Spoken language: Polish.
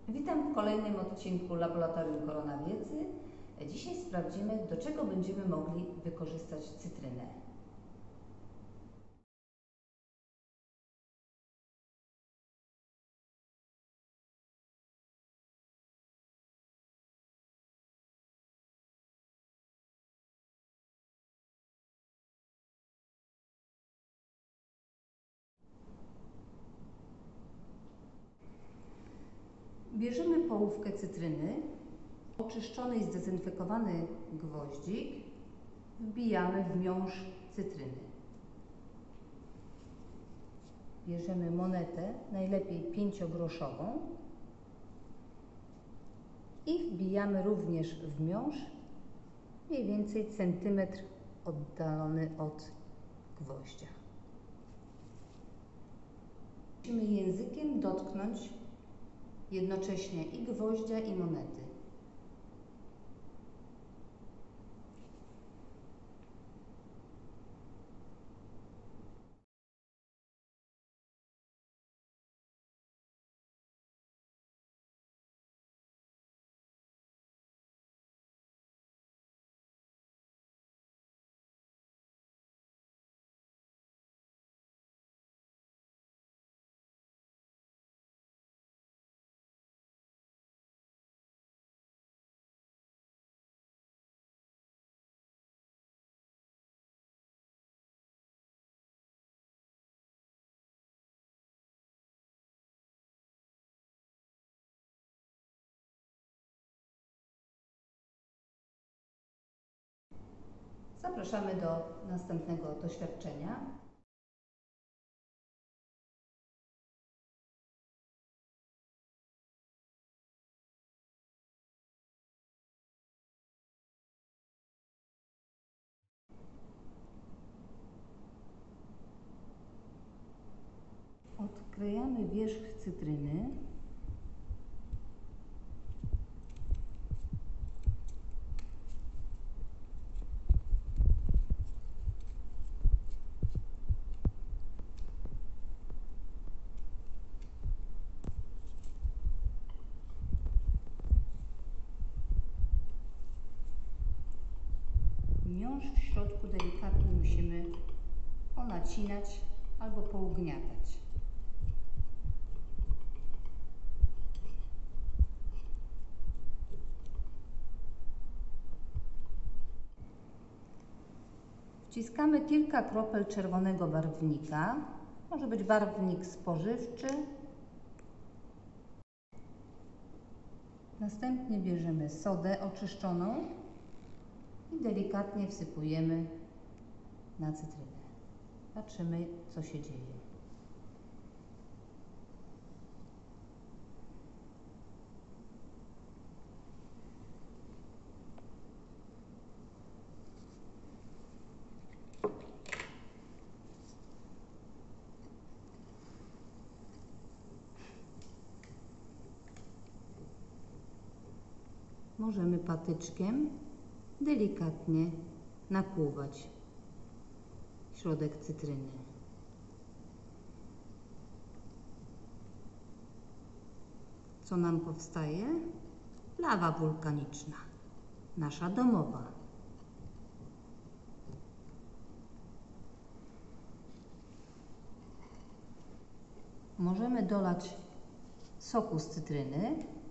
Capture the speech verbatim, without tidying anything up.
Witam w kolejnym odcinku Laboratorium Koronawiedzy. Dzisiaj sprawdzimy, do czego będziemy mogli wykorzystać cytrynę. Bierzemy połówkę cytryny, oczyszczony i zdezynfekowany gwoździk wbijamy w miąższ cytryny. Bierzemy monetę, najlepiej pięciogroszową, i wbijamy również w miąższ mniej więcej centymetr oddalony od gwoździa. Musimy językiem dotknąć jednocześnie i gwoździa, i monety. Zapraszamy do następnego doświadczenia. Odkrajamy wierzch cytryny. Miąższ w środku delikatnie musimy ponacinać albo pougniatać. Wciskamy kilka kropel czerwonego barwnika. Może być barwnik spożywczy. Następnie bierzemy sodę oczyszczoną i delikatnie wsypujemy na cytrynę. Patrzymy, co się dzieje. Możemy patyczkiem delikatnie nakłuwać środek cytryny. Co nam powstaje? Lawa wulkaniczna, nasza domowa. Możemy dolać soku z cytryny.